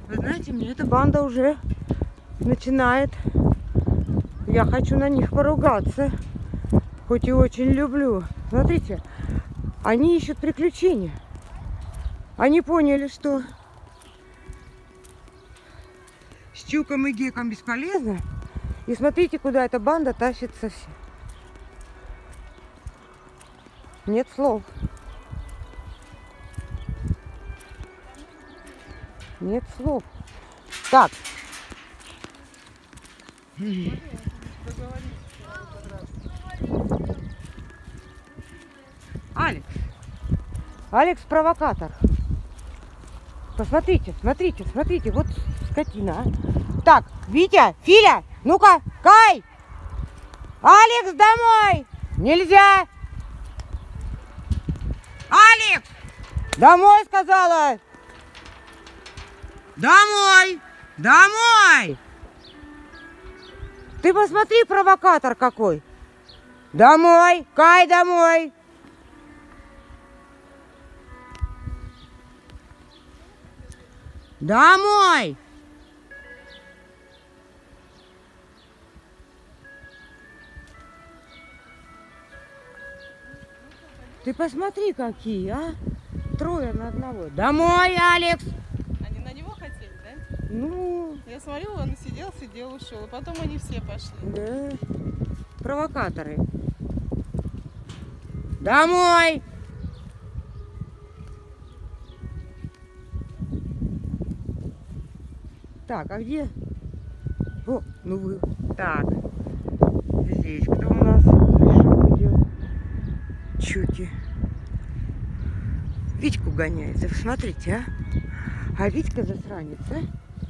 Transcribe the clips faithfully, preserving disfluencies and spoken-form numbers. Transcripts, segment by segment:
Вы знаете, мне эта банда уже начинает. Я хочу на них поругаться. Хоть и очень люблю. Смотрите, они ищут приключения. Они поняли, что с Чуком и Геком бесполезно. И смотрите, куда эта банда тащится все. Нет слов. Нет слов. Так. Алекс. Алекс провокатор. Посмотрите, смотрите, смотрите. Вот скотина. А. Так, Витя, Филя, ну-ка, Кай! Алекс, домой! Нельзя! Алекс! Домой, сказала! Домой! Домой! Ты посмотри, провокатор какой! Домой! Кай, домой! Домой! Ты посмотри, какие, а? Трое на одного. Домой, Алекс! Они на него хотели, да? Ну... Я смотрю, он сидел, сидел, ушел. И потом они все пошли. Да. Провокаторы. Домой! Так, а где? О, ну вы. Так. Здесь кто у нас пришел, идет? Чуки. Витьку гоняется. Вы смотрите, а? А Витька засранец, а?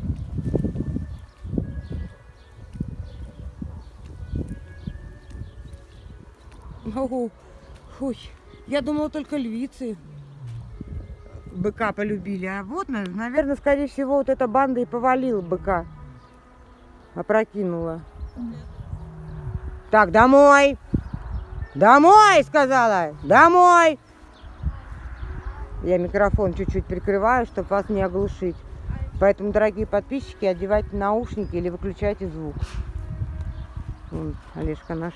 Ого. Ой, я думала, только львицы быка полюбили. А вот, наверное, скорее всего, вот эта банда и повалила быка. Опрокинула. Так, домой! Домой, сказала! Домой! Я микрофон чуть-чуть прикрываю, чтобы вас не оглушить. Поэтому, дорогие подписчики, одевайте наушники или выключайте звук. Вон, Олежка наш.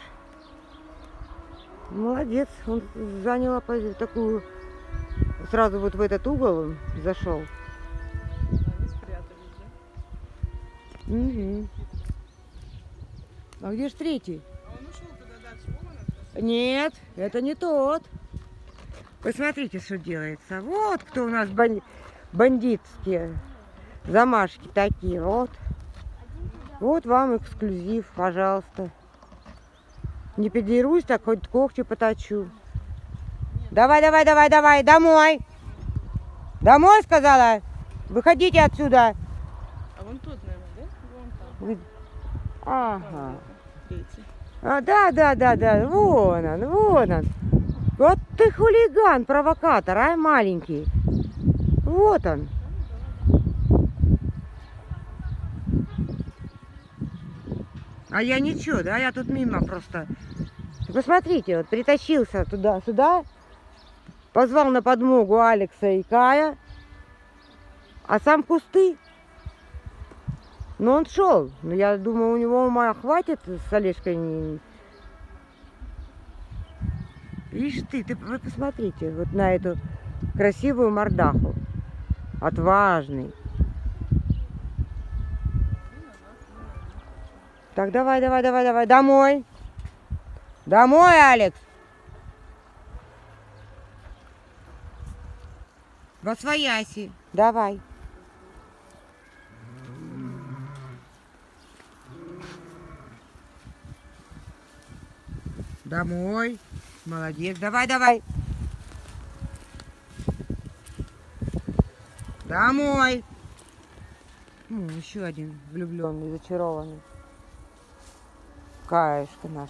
Молодец, он занял такую, сразу вот в этот угол он зашел. Они спрятались, да? Угу. А где ж третий? А он ушел туда дальше. Вон он отошел. Нет, это не тот. Посмотрите, что делается. Вот кто у нас бан... бандитские замашки такие. Вот. Вот вам эксклюзив, пожалуйста. Не подерусь, так хоть когти поточу. Давай, давай, давай, давай, домой. Домой, сказала. Выходите отсюда. А вон тот, наверное, да? Вон там. Вы- Ага. Третий. А, да, да, да, да. Вон он, вон он. Вот ты хулиган, провокатор, а, маленький. Вот он. А я ничего, да, я тут мимо просто. Посмотрите, вот притащился туда-сюда, позвал на подмогу Алекса и Кая, а сам кусты. Но он шел. Но я думаю, у него ума хватит с Олежкой. Видишь ты, ты вы посмотрите вот на эту красивую мордаху. Отважный. Так, давай, давай, давай, давай, домой. Домой, Алекс. Восвояси. Давай. Домой. Молодец. Давай, давай. Домой. Ну, еще один влюбленный, зачарованный. Каешка наш.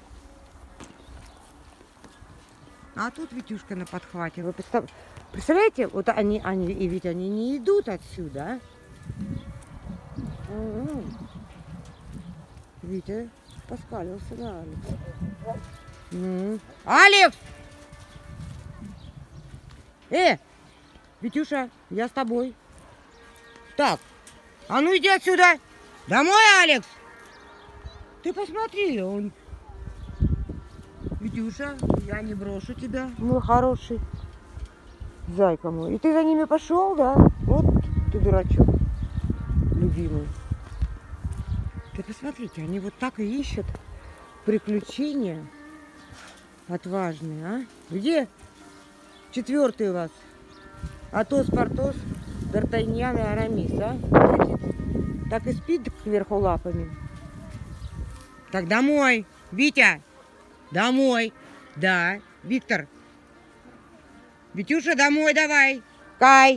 А тут Витюшка на подхвате. Вы представ... представляете, вот они, они, и ведь они не идут отсюда, а? Угу. Витя поскалился на Алекса. Ну. Алекс! Э, Витюша, я с тобой. Так, А ну иди отсюда! Домой, Алекс! Ты посмотри, он... Витюша, я не брошу тебя, мой хороший. Зайка мой. И ты за ними пошел, да? Вот ты дурачок, любимый. Ты посмотрите, они вот так и ищут приключения отважные, а? Где четвертый у вас? Атос, Портос, Д'Артаньян и Арамис, а? Так и спит кверху лапами. Так, домой, Витя, домой, да, Виктор. Витюша, домой давай, Кай.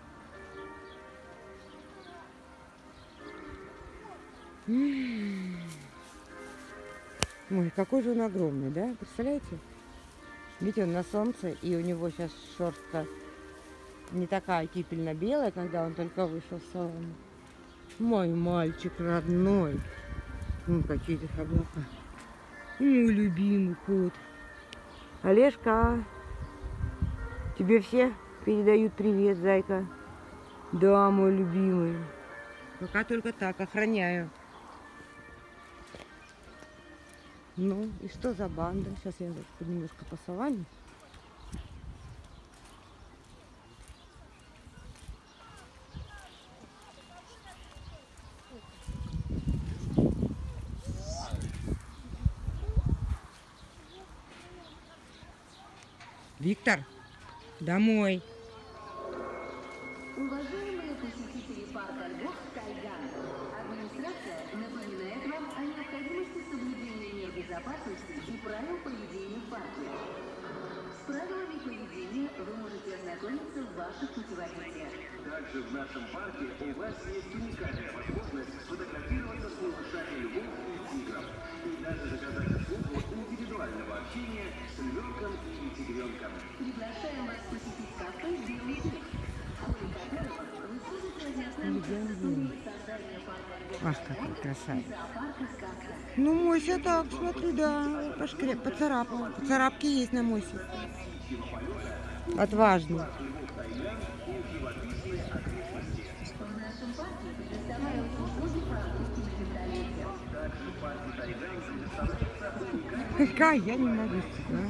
Ой, какой же он огромный, да? Представляете? Видите, он на солнце, и у него сейчас шерстка не такая кипельно-белая, когда он только вышел с салона. Мой мальчик родной. Ну, какие здесь облака. Мой любимый кот. Олежка, тебе все передают привет, зайка. Да, мой любимый. Пока только так, охраняю. Ну, и что за банда? Сейчас я немножко по саванне. Виктор, домой. Уважаемые посетители парка львов Кайган, администрация напоминает вам о необходимости соблюдения мер безопасности и правил поведения в парке. С правилами поведения вы можете ознакомиться в ваших путеводителях. Также в нашем парке у вас есть уникальная возможность сфотографироваться с малышами львов и тигров и даже заказать услугу индивидуального общения с львенком и тигренком. Приглашаем вас посетить кафе «Белый лев», в ходе которого вы сможете ознакомиться с историей создания парка львов Ах, какой красавец. и зоопарка «Сказка». Ну, Мося так, смотри, да, пошкреп, поцарапал. Царапки есть на Мосе. Отважный. В нашем парке предоставляют услуги прогулки на вертолете. Какая я не могу тебя.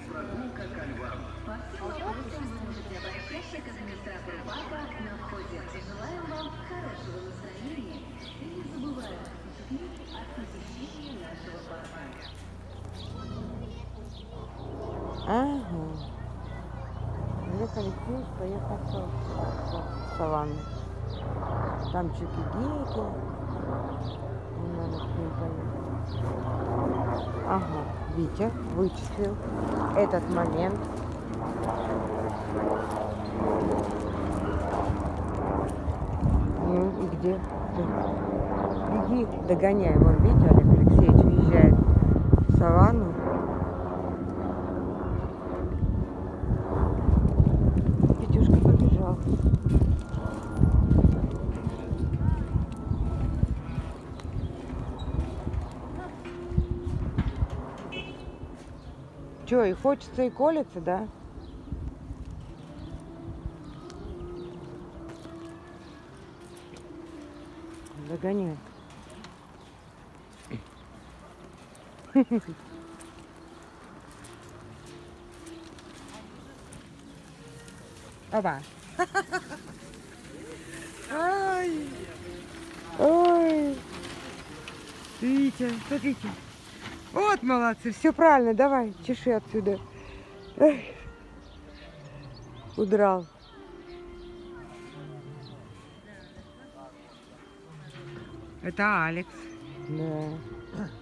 По всем вопросам вы можете обращаться к администратору парка на входе. Желаем вам хорошего настроения и не забываем впечатлить от посещения нашего парка. Ага. Уже коллектив поехал в саванну. Там чуки-геки. Надо к ним поехать. Ага, Витя вычислил этот момент. Ну и где? Беги, догоняй. Вон, видите, Олег Алексеевич въезжает в саванну. Витюшка побежал. Че, и хочется, и колется, да? Догоняй. Опа. Ай. Ой. Видите, смотрите. Вот молодцы, все правильно, давай, чеши отсюда. Эх. Удрал. Это Алекс. Да.